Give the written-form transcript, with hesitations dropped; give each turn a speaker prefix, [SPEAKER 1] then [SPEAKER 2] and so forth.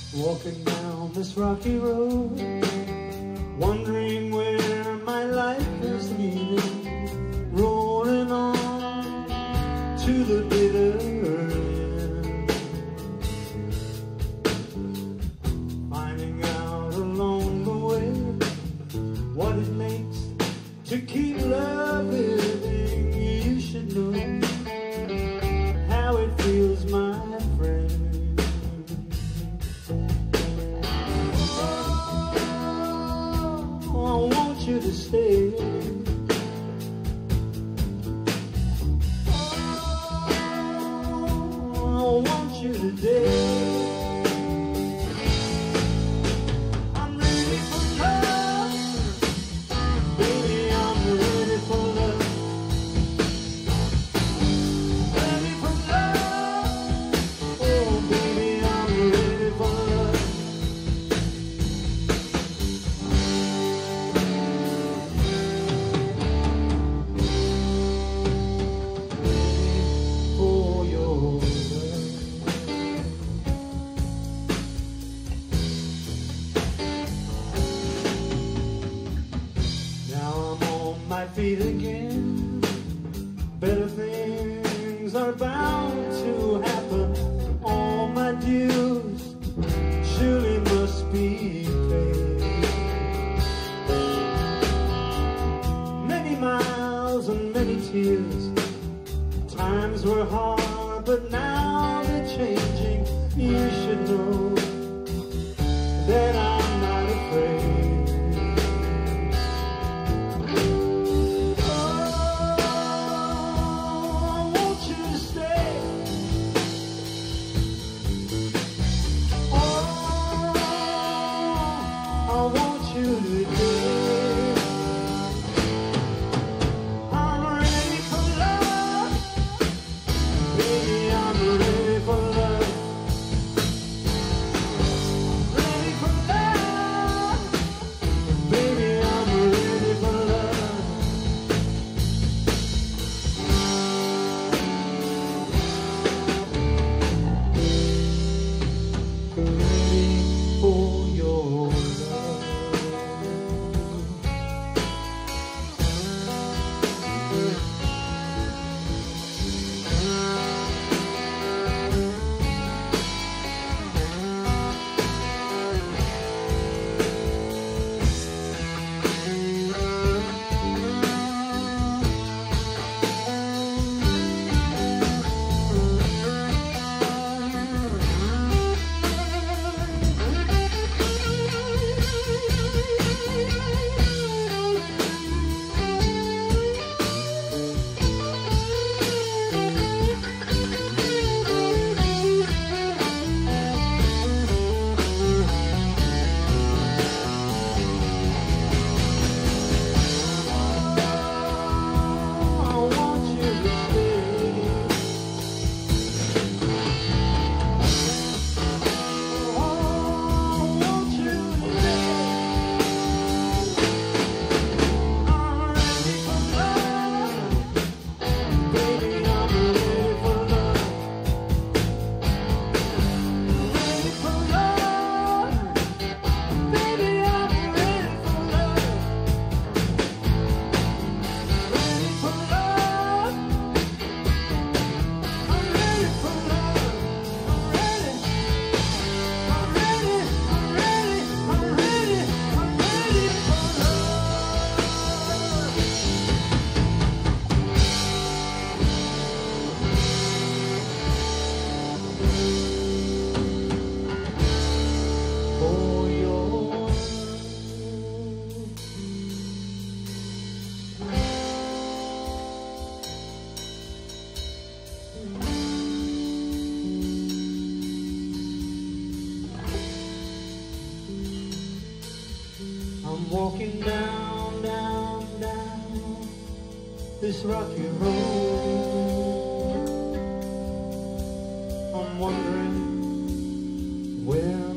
[SPEAKER 1] Walking down this rocky road, wondering where my life is leading, rolling on to the bitter end, finding out along the way what it makes to keep loving. You should know how it feels, my friend. I want you to stay. I want you today. I'm ready for love, baby. I'm ready for love. Ready for love, oh baby. I'm ready for love. My feet again, better things are bound to happen. All my dues surely must be paid. Many miles and many tears, times were hard, but now they're changing. You should know that I'm not afraid. I want you today. I'm ready for love, baby. I'm ready for love. Ready for love, baby. I'm ready for love. Ready for your love. I'm walking down, down, down this rocky road. I'm wondering where